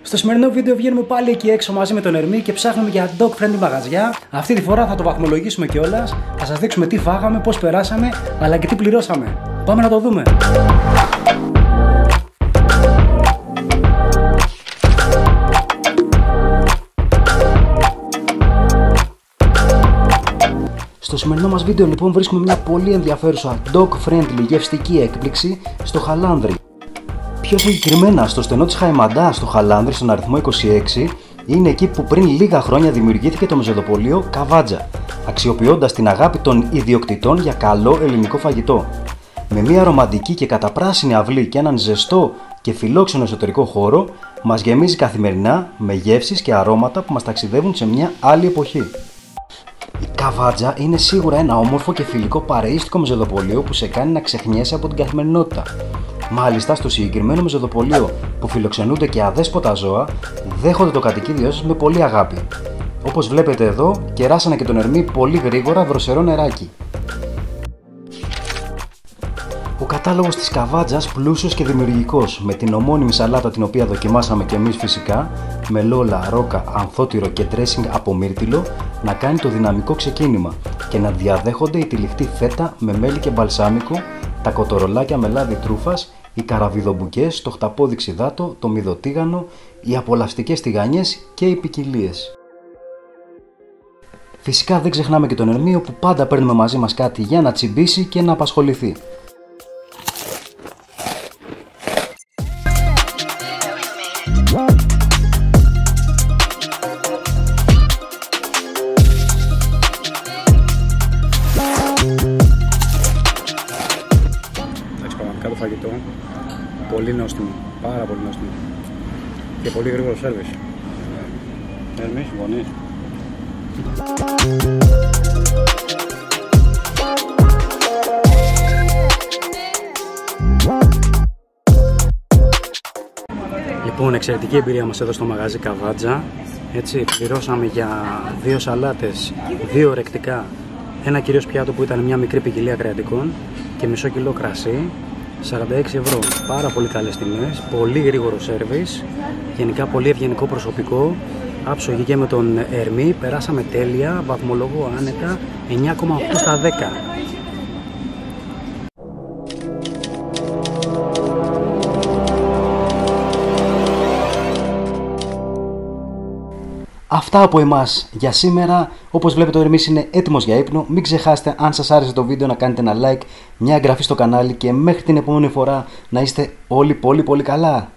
Στο σημερινό βίντεο βγαίνουμε πάλι εκεί έξω μαζί με τον Ερμή και ψάχνουμε για dog friendly μαγαζιά. Αυτή τη φορά θα το βαθμολογήσουμε κιόλας. Θα σας δείξουμε τι φάγαμε, πώς περάσαμε, αλλά και τι πληρώσαμε. Πάμε να το δούμε. Στο σημερινό μας βίντεο λοιπόν βρίσκουμε μια πολύ ενδιαφέρουσα dog friendly γευστική έκπληξη στο Χαλάνδρι. Πιο συγκεκριμένα στο στενό της Χαϊμαντά στο Χαλάνδρι στον αριθμό 26 είναι εκεί που πριν λίγα χρόνια δημιουργήθηκε το μεζοδοπολείο Καβάτζα, αξιοποιώντας την αγάπη των ιδιοκτητών για καλό ελληνικό φαγητό. Με μια ρομαντική και καταπράσινη αυλή και έναν ζεστό και φιλόξενο εσωτερικό χώρο, μας γεμίζει καθημερινά με γεύσεις και αρώματα που μας ταξιδεύουν σε μια άλλη εποχή. Η Καβάτζα είναι σίγουρα ένα όμορφο και φιλικό παρεΐστικο μεζοδοπολείο που σε κάνει να ξεχνιέσαι από την καθημερινότητα. Μάλιστα, στο συγκεκριμένο μεζοδοπολείο που φιλοξενούνται και αδέσποτα ζώα, δέχονται το κατοικίδιό σας με πολύ αγάπη. Όπως βλέπετε εδώ, κεράσανε και τον Ερμή πολύ γρήγορα δροσερό νεράκι. Ο κατάλογος της Καβάτζας πλούσιος και δημιουργικός, με την ομώνυμη σαλάτα την οποία δοκιμάσαμε και εμείς φυσικά, με λόλα, ρόκα, ανθότυρο και ντρέσινγκ από μύρτιλο, να κάνει το δυναμικό ξεκίνημα και να διαδέχονται η τυλιχτή φέτα με μέλι και μπαλσάμικο, τα κοτορολάκια με λάδι τρούφας, οι καραβιδομπουκές, το χταπόδι ξιδάτο, το μυδοτίγανο, οι απολαυστικές τηγανιές και οι ποικιλίες. Φυσικά δεν ξεχνάμε και τον Ερμή, που πάντα παίρνουμε μαζί μας κάτι για να τσιμπήσει και να απασχοληθεί. Το φαγητό, πολύ νόστιμο, πάρα πολύ νόστιμο και πολύ γρήγορο σέρβις. Ερμή, συμφωνείς? Λοιπόν, εξαιρετική εμπειρία μας εδώ στο μαγαζί Καβάτζα. Έτσι, πληρώσαμε για 2 σαλάτες, 2 ορεκτικά, ένα κυρίως πιάτο που ήταν μια μικρή ποικιλία κρεατικών και μισό κιλό κρασί. 46 ευρώ, πάρα πολύ καλές τιμές, πολύ γρήγορο σέρβις, γενικά πολύ ευγενικό προσωπικό, άψογη και με τον Ερμή, περάσαμε τέλεια, βαθμολογώ άνετα 9,8 στα 10. Αυτά από εμάς για σήμερα. Όπως βλέπετε ο Ερμής είναι έτοιμος για ύπνο. Μην ξεχάσετε, αν σας άρεσε το βίντεο, να κάνετε ένα like, μια εγγραφή στο κανάλι και μέχρι την επόμενη φορά να είστε όλοι πολύ καλά.